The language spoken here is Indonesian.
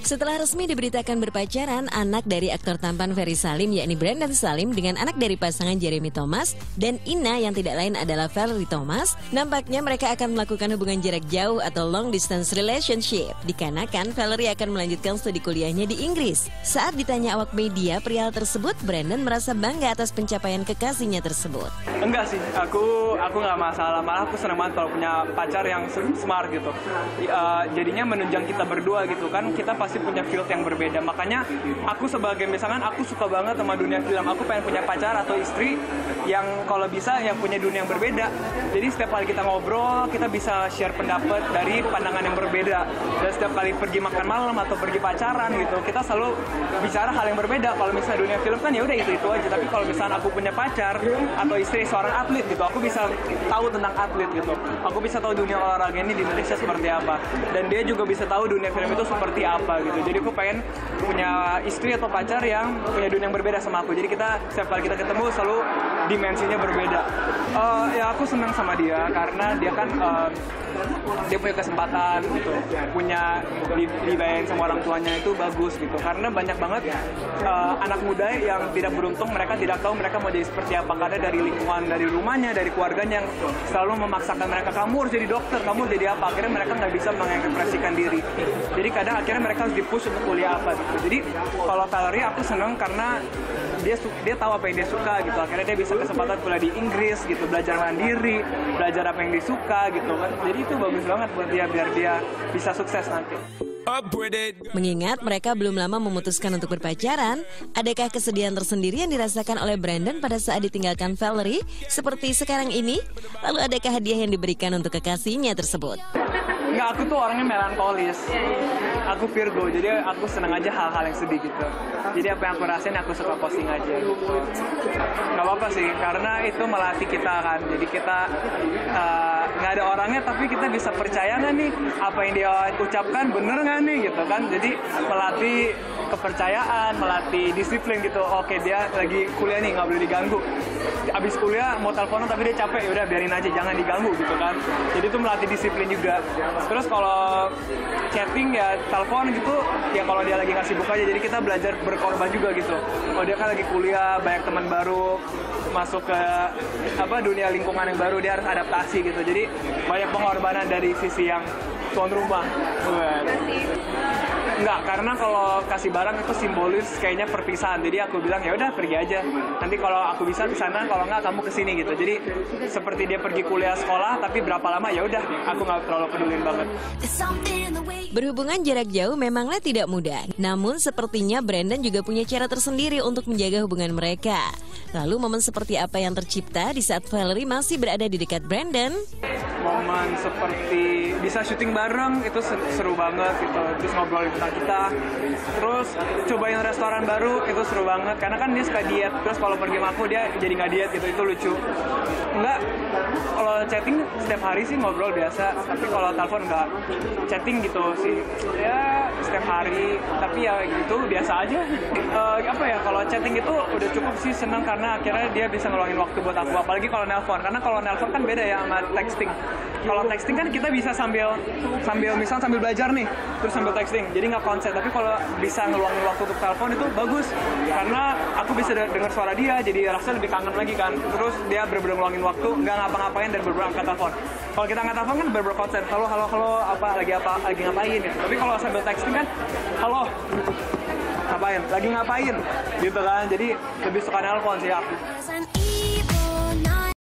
Setelah resmi diberitakan berpacaran, anak dari aktor tampan Ferry Salim yakni Brandon Salim dengan anak dari pasangan Jeremy Thomas dan Ina yang tidak lain adalah Valerie Thomas, nampaknya mereka akan melakukan hubungan jarak jauh atau long distance relationship. Dikarenakan Valerie akan melanjutkan studi kuliahnya di Inggris. Saat ditanya awak media perihal tersebut, Brandon merasa bangga atas pencapaian kekasihnya tersebut. Enggak sih, aku nggak masalah, malah aku senang banget kalau punya pacar yang smart gitu. Jadinya menunjang kita berdua gitu kan, kita pasti punya field yang berbeda. Makanya aku sebagai misalkan aku suka banget sama dunia film, aku pengen punya pacar atau istri yang kalau bisa yang punya dunia yang berbeda. Jadi setiap kali kita ngobrol, kita bisa share pendapat dari pandangan yang berbeda. Dan setiap kali pergi makan malam atau pergi pacaran gitu, kita selalu bicara hal yang berbeda. Kalau misalnya dunia film kan ya udah itu aja. Tapi kalau misalnya aku punya pacar atau istri seorang atlet gitu, aku bisa tahu tentang atlet gitu. Aku bisa tahu dunia olahraga ini di Indonesia seperti apa. Dan dia juga bisa tahu dunia film itu seperti apa gitu. Jadi aku pengen punya istri atau pacar yang punya dunia yang berbeda sama aku. Jadi kita setiap kali kita ketemu selalu dimensinya berbeda. Ya aku senang sama dia karena dia kan dia punya kesempatan gitu, punya dibayarin sama orang tuanya itu bagus gitu. Karena banyak banget anak muda yang tidak beruntung, mereka tidak tahu mereka mau jadi seperti apa karena dari lingkungan, dari rumahnya, dari keluarganya yang selalu memaksakan mereka, kamu harus jadi dokter, kamu harus jadi apa. Akhirnya mereka nggak bisa mengekspresikan diri. Jadi kadang akhirnya mereka harus dipush untuk kuliah apa gitu. Jadi kalau Valerie aku seneng karena dia tahu apa yang dia suka gitu. Akhirnya dia bisa kesempatan kuliah di Inggris gitu, belajar mandiri, belajar apa yang dia suka gitu kan. Jadi itu bagus banget buat dia biar dia bisa sukses nanti. Mengingat mereka belum lama memutuskan untuk berpacaran, adakah kesedihan tersendiri yang dirasakan oleh Brandon pada saat ditinggalkan Valerie seperti sekarang ini? Lalu adakah hadiah yang diberikan untuk kekasihnya tersebut? Enggak, aku tuh orangnya melankolis. Aku Virgo, jadi aku seneng aja hal-hal yang sedih gitu. Jadi apa yang aku rasain aku suka posting aja gitu. Gak apa-apa sih, karena itu melatih kita kan. Jadi kita nggak ada orangnya tapi kita bisa percaya nggak nih apa yang dia ucapkan bener nggak nih gitu kan. Jadi melatih kepercayaan, melatih disiplin gitu. Oke, dia lagi kuliah nih, nggak boleh diganggu. Abis kuliah mau teleponan tapi dia capek, yaudah biarin aja, jangan diganggu gitu kan. Jadi itu melatih disiplin juga. Terus kalau chatting ya telepon gitu, ya kalau dia lagi nggak sibuk aja. Jadi kita belajar berkorban juga gitu. Kalau dia kan lagi kuliah, banyak teman baru, masuk ke dunia lingkungan yang baru, dia harus adaptasi gitu. Jadi banyak pengorbanan dari sisi yang tuan rumah. Enggak, karena kalau kasih barang itu simbolis kayaknya perpisahan. Jadi aku bilang ya udah pergi aja. Nanti kalau aku bisa ke sana, kalau enggak kamu ke sini gitu. Jadi seperti dia pergi kuliah sekolah tapi berapa lama ya udah, aku nggak terlalu pedulin banget. Berhubungan jarak jauh memanglah tidak mudah. Namun sepertinya Brandon juga punya cara tersendiri untuk menjaga hubungan mereka. Lalu momen seperti apa yang tercipta di saat Valerie masih berada di dekat Brandon? Momen seperti bisa syuting bareng itu seru banget gitu. Terus ngobrolin tentang kita. Terus cobain restoran baru itu seru banget. Karena kan dia suka diet. Terus kalau pergi sama aku dia jadi nggak diet gitu. Itu lucu. Enggak, kalau chatting setiap hari sih ngobrol biasa. Tapi kalau telepon enggak. Chatting gitu sih. Ya setiap hari. Tapi ya gitu biasa aja. Kalau chatting itu udah cukup sih, seneng karena akhirnya dia bisa ngeluangin waktu buat aku. Apalagi kalau nelpon. Karena kalau nelpon kan beda ya sama texting. Kalau texting kan kita bisa sambil belajar nih, terus sambil texting, jadi nggak konsen. Tapi kalau bisa ngeluangin waktu untuk telepon itu bagus, karena aku bisa dengar suara dia, jadi rasanya lebih kangen lagi kan. Terus dia bener-bener ngeluangin waktu, nggak ngapa-ngapain dan bener-bener angkat telepon. Kalau kita angkat telepon kan bener-bener konsen, halo, lagi ngapain ya. Tapi kalau sambil texting kan, halo, lagi ngapain, gitu kan. Jadi lebih suka nelpon sih aku.